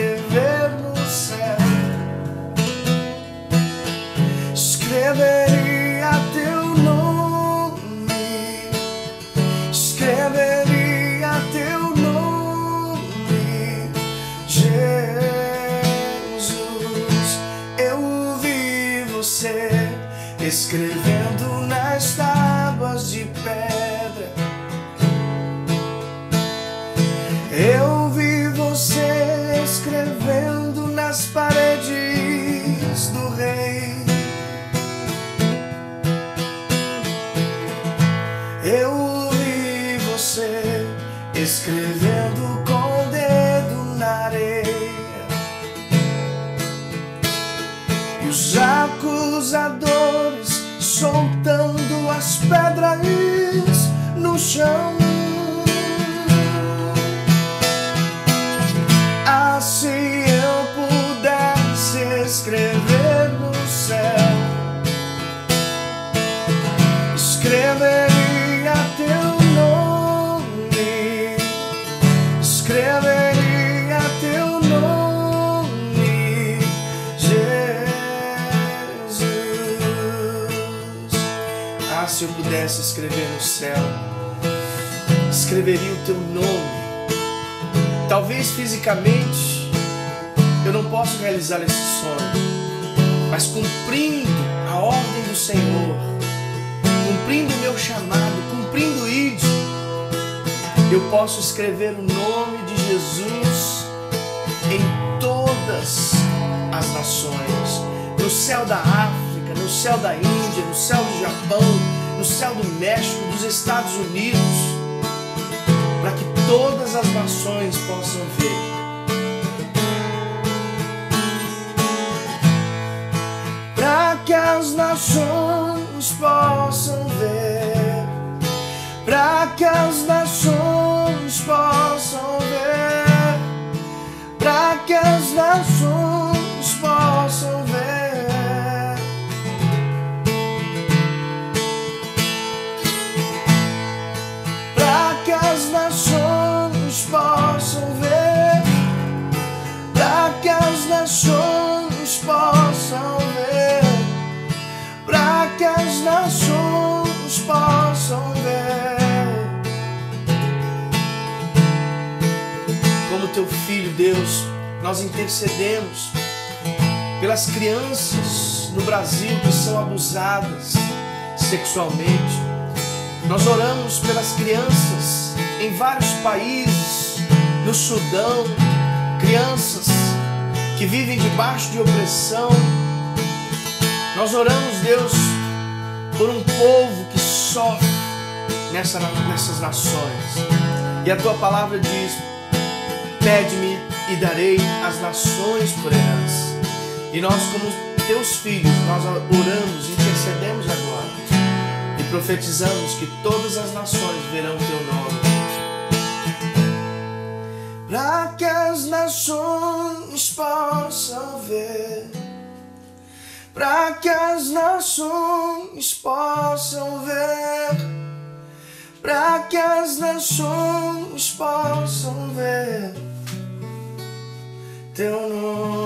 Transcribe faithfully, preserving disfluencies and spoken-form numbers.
escrever no céu, escreveria teu nome, escreveria teu nome, Jesus. Eu vi você escrevendo nas tábuas de pedra. Eu vi você escrevendo nas paredes do rei. Eu vi você escrevendo com o dedo na areia. E os acusadores soltando as pedras no chão. Ah, se eu pudesse escrever no céu, escreveria teu nome, escreveria teu nome, Jesus. Ah, se eu pudesse escrever no céu, escreveria o teu nome. Talvez fisicamente eu não possa realizar esse sonho, mas cumprindo a ordem do Senhor, cumprindo o meu chamado, cumprindo o I D, eu posso escrever o nome de Jesus em todas as nações, no céu da África, no céu da Índia, no céu do Japão, no céu do México, dos Estados Unidos, para que todas as nações possam ver. Para que as nações possam ver, para que as nações possam ver, para que as nações possam ver. Para que as nações possam ver, para que as nações possam ver, para que as nações possam ver. Como teu filho, Deus, nós intercedemos pelas crianças no Brasil que são abusadas sexualmente. Nós oramos pelas crianças em vários países, no Sudão, crianças que vivem debaixo de opressão. Nós oramos, Deus, por um povo que sofre nessa, nessas nações. E a tua palavra diz: pede-me e darei as nações por herança. E nós, como teus filhos, nós oramos, intercedemos agora e profetizamos que todas as nações verão teu nome. Para que as nações possam ver, para que as nações possam ver, para que as nações possam ver teu nome.